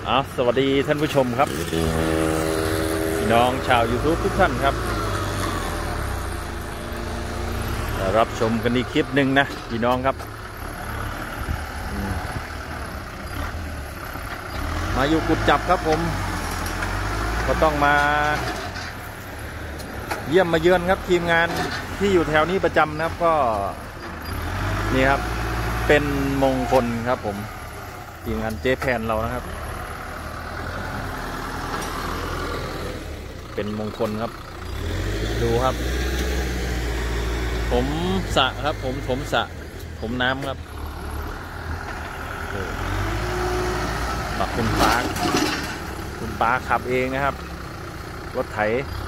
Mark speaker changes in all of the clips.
Speaker 1: สวัสดีท่านผู้ชมครับพี่น้องชาว YouTube ทุกท่านครับรับชมกันอีกคลิปหนึ่งนะพี่น้องครับมาอยู่กุดจับครับผมก็ต้องมาเยี่ยมมาเยือนครับทีมงานที่อยู่แถวนี้ประจำนะครับก็นี่ครับเป็นมงคลครับผมทีมงานเจ๊แพนเรานะครับเป็นมงคลครับดูครับผมสระครับผมสระผมน้ำครับปักคุณป้าขับเองนะครับรถไถ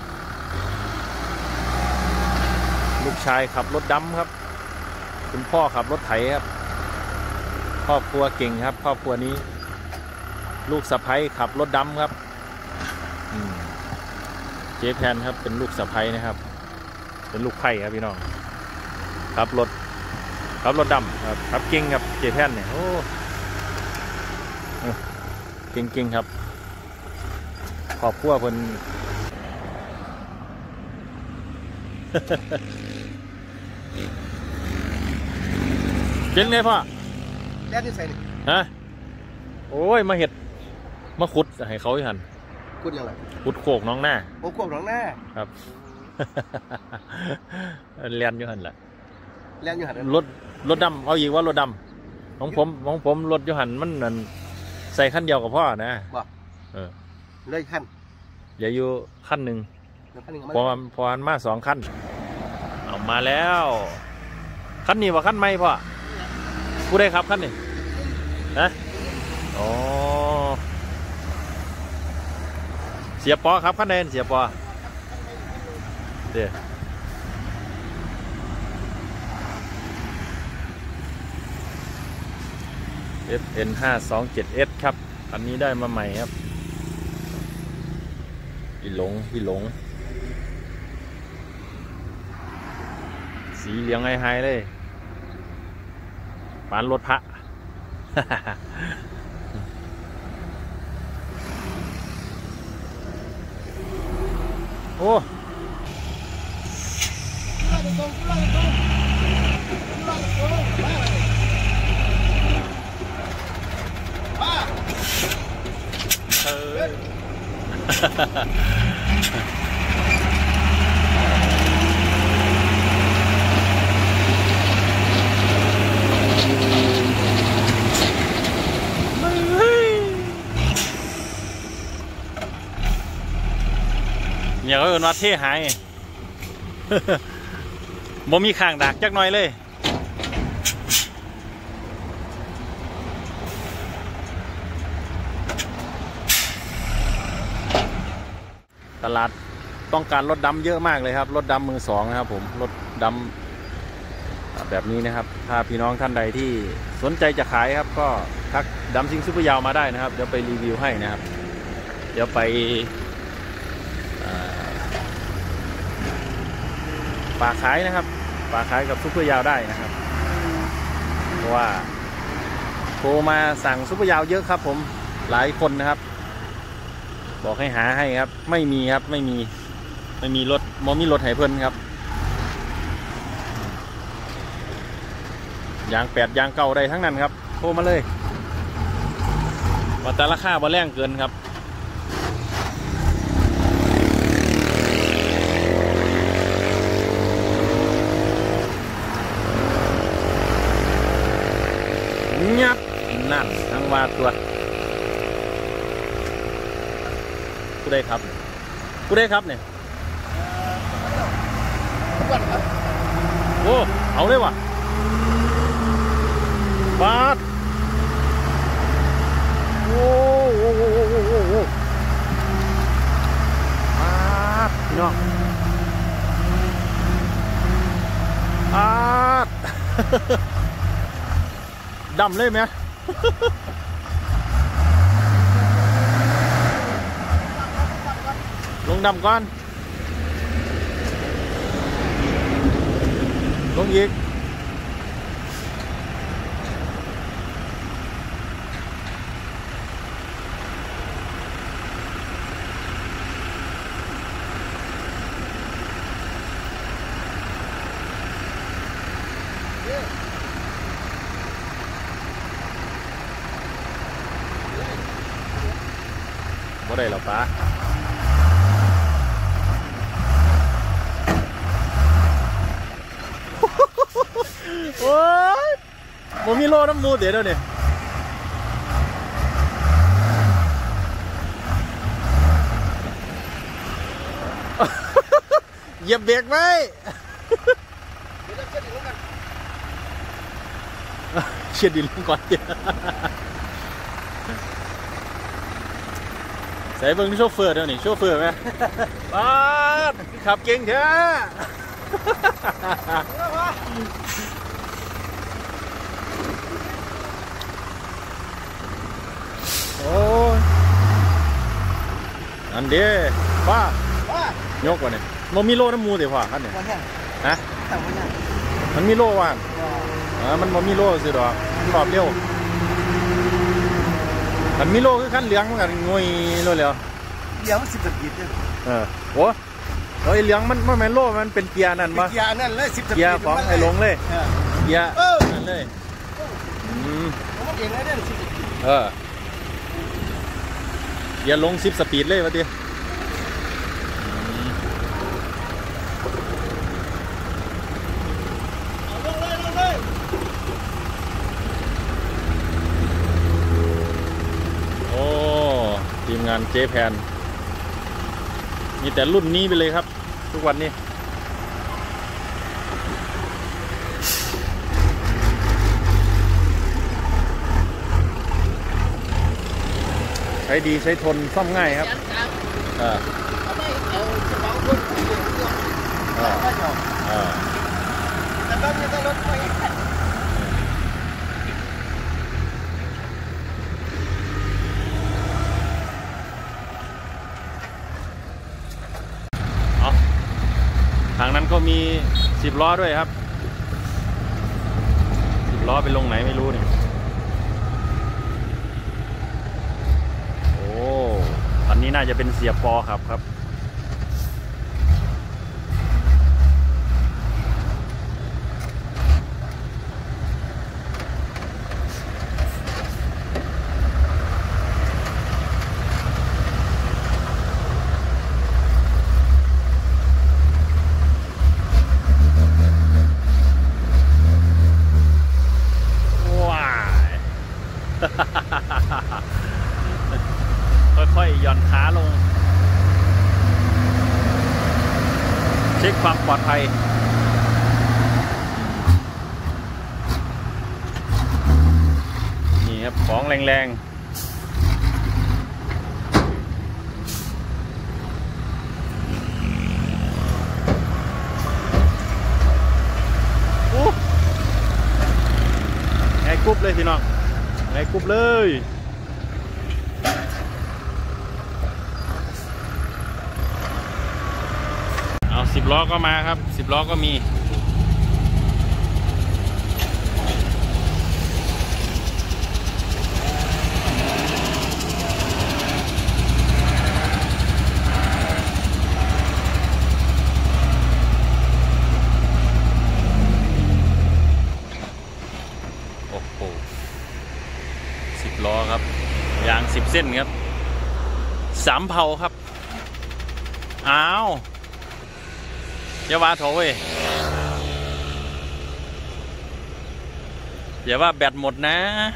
Speaker 1: ลูกชายขับรถดำครับคุณพ่อขับรถไถครับครอบครัวเก่งครับครอบครัวนี้ลูกสะใภ้ขับรถดำครับเจ๊แพนครับเป็นลูกสะใภ้นะครับเป็นลูกไผ่ครับพี่น้องขับรถดำครับขับเก่งครับเจ๊แพนเนี่ยโอ้เก่งครับครอบครัวเพิ่น เก่งเลยพ่อ
Speaker 2: แล่นที่ใส่
Speaker 1: ฮะโอ้ยมาเห็ดมาขุดให้เขาอีหัน
Speaker 2: ขุดยังไง
Speaker 1: ขุดโขกน้องหน้า
Speaker 2: โอ้โขกน้องหน้า
Speaker 1: ครับ เลียนอยู่หันแหละ
Speaker 2: เลียนอยู่หัน
Speaker 1: รถดำเอาอีกว่ารถดำของผมรถอยู่หันมันนั่นใส่ขั้นเดียวกับพ่อนะ
Speaker 2: เลยขั้น
Speaker 1: อย่าอยู่ขั้นหนึ่งพอมา2 ขั้นเอามาแล้วขั้นนี้ว่าขั้นไม่พ่อผู้ใดครับขั้นนี้นะอ๋อเสียปอครับขั้นใดเสียปอเดี๋ยวFN527S ครับอันนี้ได้มาใหม่ครับพี่หลงสีเหลืองไฮเลยปานรถพระ โอ้เนี่ยเขาเป็นวัดเท่หายบ่มีข้างดักจักหน่อยเลยตลาดต้องการรถดำเยอะมากเลยครับรถดำมือ2นะครับผมรถดำแบบนี้นะครับถ้าพี่น้องท่านใดที่สนใจจะขายครับก็ทักดำซิงซุปเปอร์ยาวมาได้นะครับเดี๋ยวไปรีวิวให้นะครับเดี๋ยวไปฝากขายนะครับฝากขายกับซุปเปอร์ยาวได้นะครับเพราะว่าโทรมาสั่งซุปเปอร์ยาวเยอะครับผมหลายคนนะครับบอกให้หาให้ครับไม่มีครับไม่มีรถมีรถให้เพิ่นครับยาง8ยางเก่าได้ทั้งนั้นครับโทรมาเลยว่าแต่ราคาบ่แรงเกินครับงับนั่นทั้งว่าตัวผู้ใดครับเนี่ยโอ้เอาเลยว่ะบาดโอ้บาดพี่น้องบาด ดำเลยไหมลงดำก่อนลงอีก โบ่ได้หรอป้าโอ้ยบ่มีโลน้ำมูเดี๋ยวนี่เหยียบเบรกไว้เชียดดินลงก่อนใส่เบิ้งโชเฟอร์เดี๋ยวนี้โชเฟอร์ไหมป้าขับเก่งเถอะโอ้ยอันเดียป้ายกว่ะเนี่ยมันมีโล่น้ำมูเดี๋ยวพ่ออันเนี่ยฮะมันมีโล่ว่างมันมีโล่สิดอกขอบเร็วมันมีโล่คือขั้นเหลืองมันกันงวยโล่แล้ว
Speaker 2: เหลืองมัน10 สปีด
Speaker 1: โอ้เฮ้ยเหลืองมันแมนโล่มันเป็นเกียร์นั่นปะ
Speaker 2: เกียร์นั่นเลย10 สปีด
Speaker 1: เกียร์ของไอ้ลงเลยเกียร์นั่นเลย
Speaker 2: ผมเองเลยเนี่ย10 สปีด
Speaker 1: เกียร์ลง10 สปีดเลยวะดิทีมงานเจแพนมีแต่รุ่นนี้ไปเลยครับทุกวันนี้ใช้ดีใช้ทนซ่อมง่ายครับทางนั้นก็มี10 ล้อด้วยครับ10 ล้อไปลงไหนไม่รู้เนี่ยโอ้อันนี้น่าจะเป็นเสียปอครับค่อยๆหย่อนขาลงเช็คความปลอดภัยนี่ครับของแรงๆไงกรุ๊ปเลยพี่น้องไงกรุ๊ปเลย10 ล้อก็มาครับ10 ล้อก็มีโอ้โห10 ล้อครับยาง10 เส้นครับ3 เผาครับอ้าวอย่าว่าโถยอย่าว่าแบตหมดนะ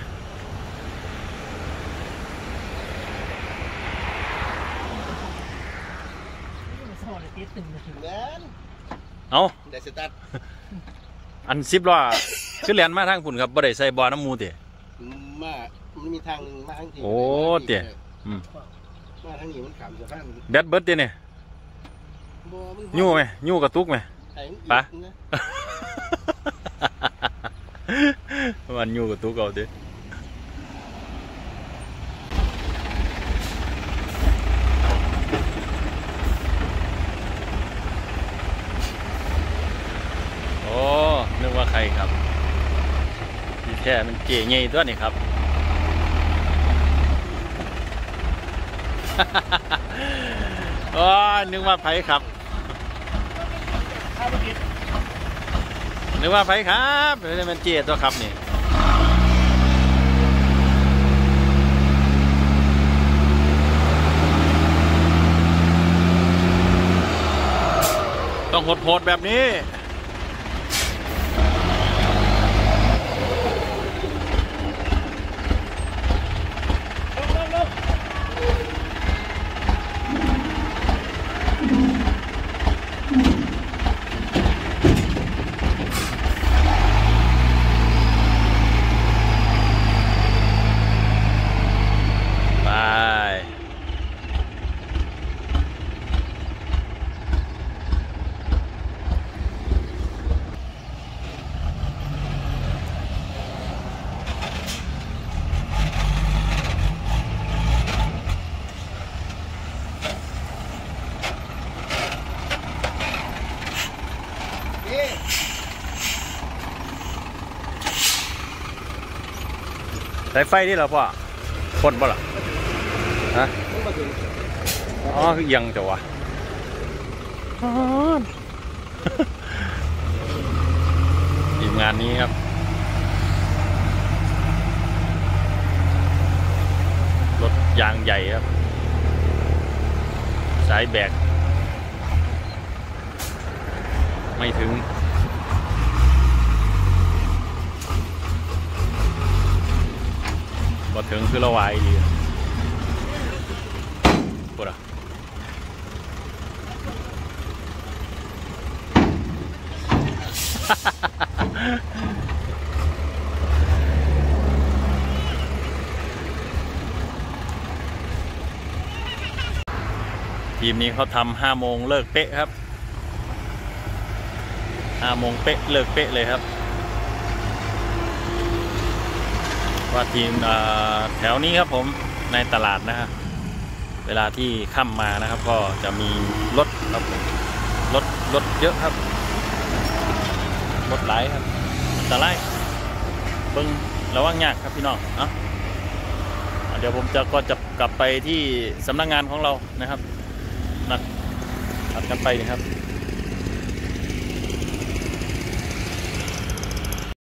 Speaker 1: เอา
Speaker 2: ได้สตาร์ท
Speaker 1: อัน10 ล้อคือเรียนมาทางฝุ่นครับบ่ได้ใส่บ่อน้ำมูเตะ
Speaker 2: มามันมีทางนึงมาทางที่
Speaker 1: โอ้เตะ
Speaker 2: มาทางนี้มันขำจะข้าง
Speaker 1: แบตเบิร์ดเตะเนี่ยยู่ไหมยู่กระตุกไหมปะมันยู่กระตุกเอาดิโอ้นึกว่าใครครับที่แท้มันเก๋ไงตัวนี้ครับโอ้นึกว่าไผครับนึกว่าไผครับนี่มันเจี๊ยตัวครับนี่ต้องโหดๆแบบนี้สายไฟนี่เหรอพ่อพ่นป่ะล่ะฮะอ๋อคือยังจังวะทีมงานนี้ครับรถยางใหญ่ครับสายแบกไม่ถึงพอถึงคือละวายดีปวดอ่ะทีมนี้เขาทำ5 โมงเลิกเป๊ะครับ5 โมงเป๊ะเลิกเป๊ะเลยครับว่าทีมแถวนี้ครับผมในตลาดนะฮะเวลาที่ค่ำมานะครับก็จะมีรถครับรถเยอะครับรถหลายครับแต่ไล่เบิ้งระวังยากครับพี่น้องเดี๋ยวผมก็จะกลับไปที่สำนักงานของเรานะครับนัดกันไปนะครับ